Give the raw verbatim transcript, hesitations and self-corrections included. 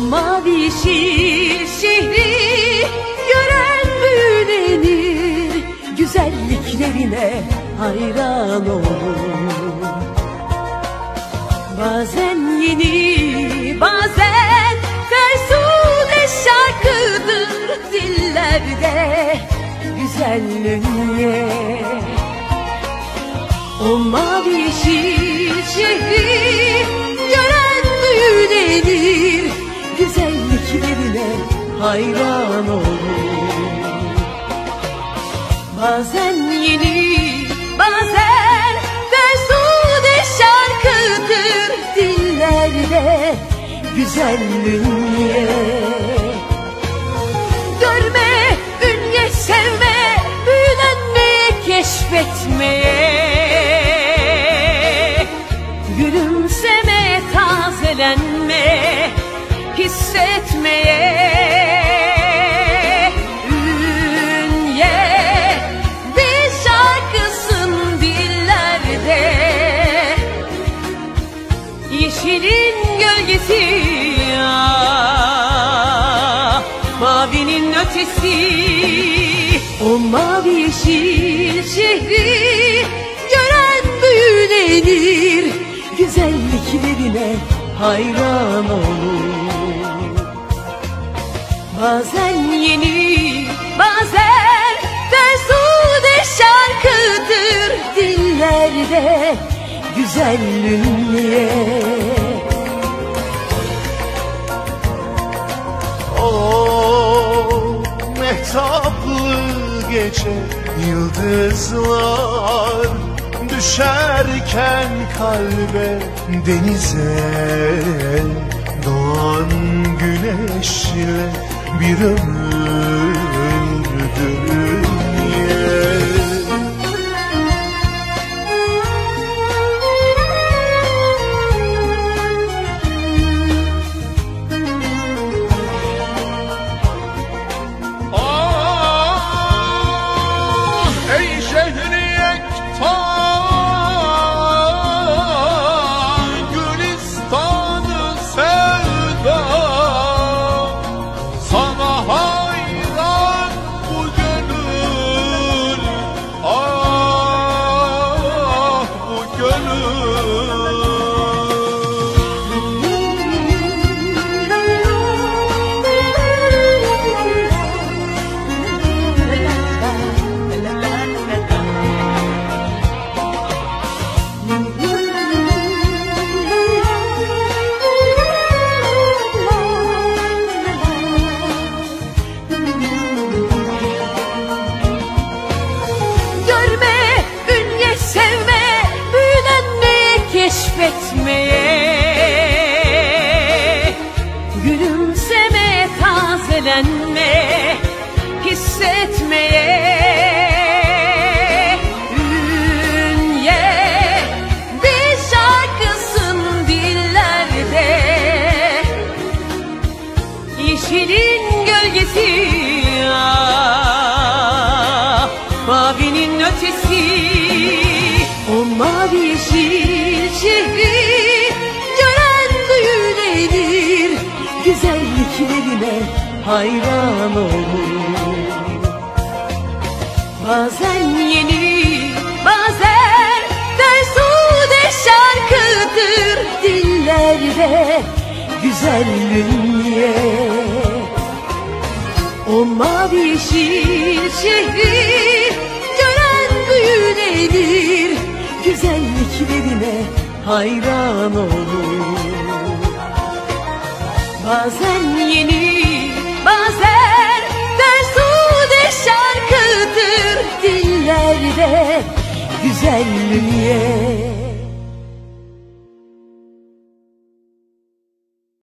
mavi yeşil şehri gören büyülenir, güzelliklerine hayran olur. Bazen yeni, bazen fersude şarkıdır dillerde güzelliğe. O mavi yeşil şehri gören büyülenir, güzelliklerine hayran olur. Bazen yeni, bazen fersude şarkıdır dillerde güzelliğe. Görme, ünye, sevme, büyülenmeye, keşfetmeye, gülümsemeye, tazelenmeye, hissetmeye. Ünye bir şarkısın dillerde, yeşilin gölgesi, ah, mavinin ötesi. O mavi yeşil şehri gören büyülenir, güzelliklerine hayran olur. Bazen yeni, bazen fersude şarkıdır dillerde güzelliğe. O mehtaplı gece yıldızlar düşerken kalbe, denize doğan güneşle bir ömürdür dünya. Keşfetmeye, gülümsemeye, tazelenmeye, hissetmeye. Ünye bir şarkısın dillerde, yeşilin gölgesi, ah, mavinin ötesi. O mavi yeşil şehri gören büyülenir, güzelliklerine hayran olur. Bazen yeni, bazen fersude şarkıdır dillerde güzelliğe. O mavi yeşil şehri gören büyülenir, güzelliklerine hayran olur. Bazen yeni, bazen fersude şarkıdır dillerde güzelliğe.